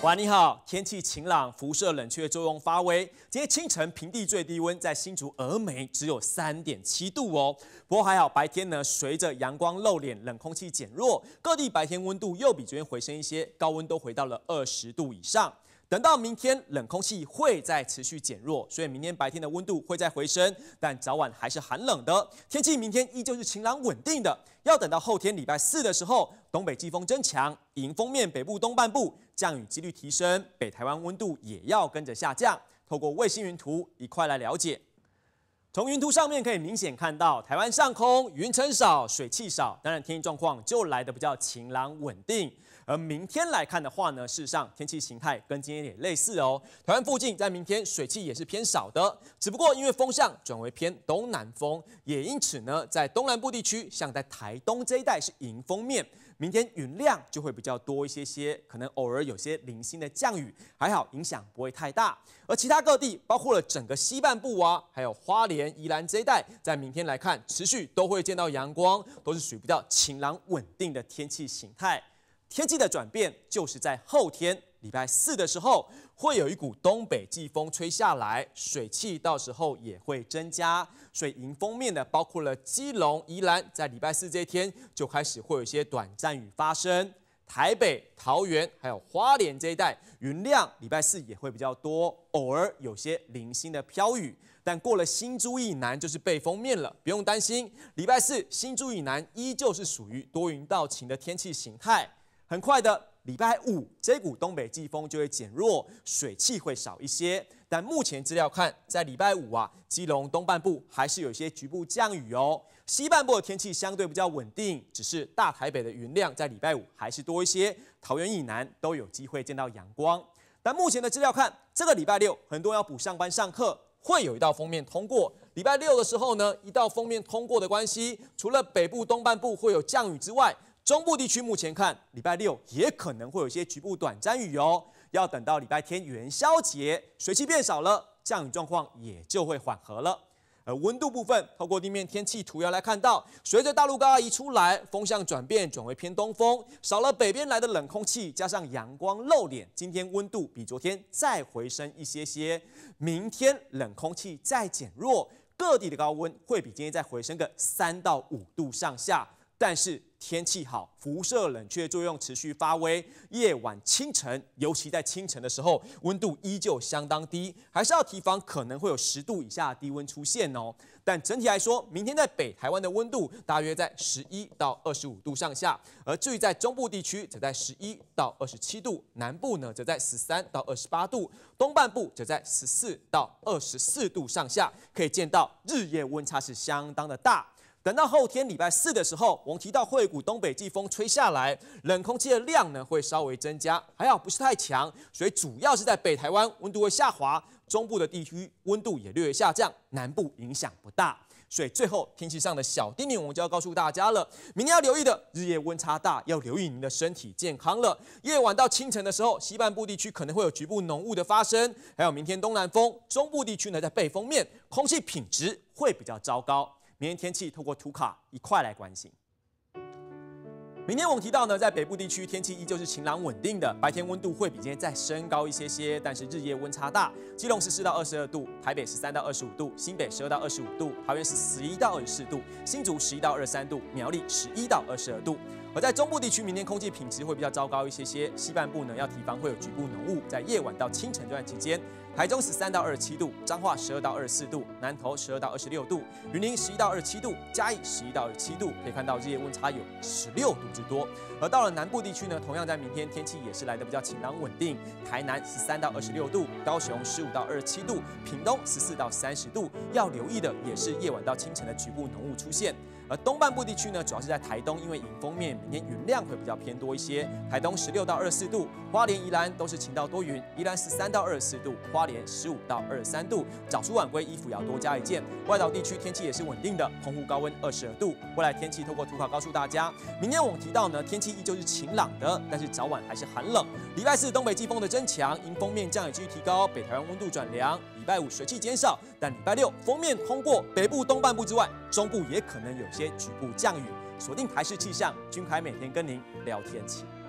晚你好，天气晴朗，辐射冷却作用发威。今天清晨平地最低温在新竹峨眉只有3.7度哦。不过还好，白天呢随着阳光露脸，冷空气减弱，各地白天温度又比昨天回升一些，高温都回到了20度以上。等到明天，冷空气会再持续减弱，所以明天白天的温度会再回升，但早晚还是寒冷的。天气明天依旧是晴朗稳定的，要等到后天礼拜4的时候，东北季风增强，迎风面北部东半部降雨几率提升，北台湾温度也要跟着下降。透过卫星云图一块来了解。从云图上面可以明显看到，台湾上空云层少，水汽少，当然天气状况就来得比较晴朗稳定。而明天来看的话呢，事实上天气形态跟今天也类似哦。台湾附近在明天水汽也是偏少的，只不过因为风向转为偏东南风，也因此呢，在东南部地区，像在台东这一带是迎风面，明天云量就会比较多一些，可能偶尔有些零星的降雨，还好影响不会太大。而其他各地，包括了整个西半部啊，还有花莲、宜兰这一带，在明天来看，持续都会见到阳光，都是属于比较晴朗稳定的天气形态。天气的转变就是在后天礼拜4的时候，会有一股东北季风吹下来，水汽到时候也会增加，所以迎风面的包括了基隆、宜兰，在礼拜4这一天就开始会有一些短暂雨发生。台北、桃园还有花莲这一带，云量礼拜4也会比较多，偶尔有些零星的飘雨。但过了新竹以南就是背风面了，不用担心，礼拜4新竹以南依旧是属于多云到晴的天气形态。很快的，礼拜5这股东北季风就会减弱，水汽会少一些。但目前资料看，在礼拜5啊，基隆东半部还是有一些局部降雨哦。西半部的天气相对比较稳定，只是大台北的云量在礼拜5还是多一些，桃园以南都有机会见到阳光。但目前的资料看，这个礼拜6很多人要补上班上课，会有一道锋面通过。礼拜6的时候呢，一道锋面通过的关系，除了北部东半部会有降雨之外，中部地区目前看，礼拜6也可能会有一些局部短暂雨哦。要等到礼拜天元宵节，水汽变少了，降雨状况也就会缓和了。而温度部分，透过地面天气图要来看到，随着大陆高压移出来，风向转变，转为偏东风，少了北边来的冷空气，加上阳光露脸，今天温度比昨天再回升一些。明天冷空气再减弱，各地的高温会比今天再回升个3到5度上下。但是天气好，辐射冷却作用持续发威，夜晚清晨，尤其在清晨的时候，温度依旧相当低，还是要提防可能会有10度以下的低温出现哦。但整体来说，明天在北台湾的温度大约在11到25度上下，而至于在中部地区则在11到27度，南部呢则在13到28度，东半部则在14到24度上下，可以见到日夜温差是相当的大。等到后天礼拜4的时候，我们提到会有一股东北季风吹下来，冷空气的量呢会稍微增加，还好不是太强，所以主要是在北台湾温度会下滑，中部的地区温度也略下降，南部影响不大。所以最后天气上的小叮咛，我们就要告诉大家了，明天要留意的日夜温差大，要留意您的身体健康了。夜晚到清晨的时候，西半部地区可能会有局部浓雾的发生，还有明天东南风，中部地区呢在背风面，空气品质会比较糟糕。明天天气透过图卡一块来关心。明天我们提到呢，在北部地区天气依旧是晴朗稳定的，白天温度会比今天再升高一些，但是日夜温差大。基隆14到22度，台北13到25度，新北12到25度，桃园是11到24度，新竹11到23度，苗栗11到22度。而在中部地区，明天空气品质会比较糟糕一些，西半部呢要提防会有局部浓雾，在夜晚到清晨这段期间。台中13到27度，彰化12到24度，南投12到26度，云林11到27度，嘉义11到27度，可以看到日夜温差有16度之多。而到了南部地区呢，同样在明天天气也是来得比较晴朗稳定，台南13到26度，高雄15到27度，屏东14到30度。要留意的也是夜晚到清晨的局部浓雾出现。而东半部地区呢，主要是在台东，因为迎风面，明天云量会比较偏多一些。台东16到24度，花莲、宜兰都是晴到多云，宜兰13到24度，花莲15到23度。早出晚归衣服也要多加一件。外岛地区天气也是稳定的，澎湖高温22度。未来天气透过图卡告诉大家，明天我们提到呢，天气依旧是晴朗的，但是早晚还是寒冷。礼拜4东北季风的增强，迎风面降雨几率提高，北台湾温度转凉。礼拜5水汽减少，但礼拜6锋面通过北部东半部之外，中部也可能有些局部降雨。锁定台视气象，君凯每天跟您聊天气。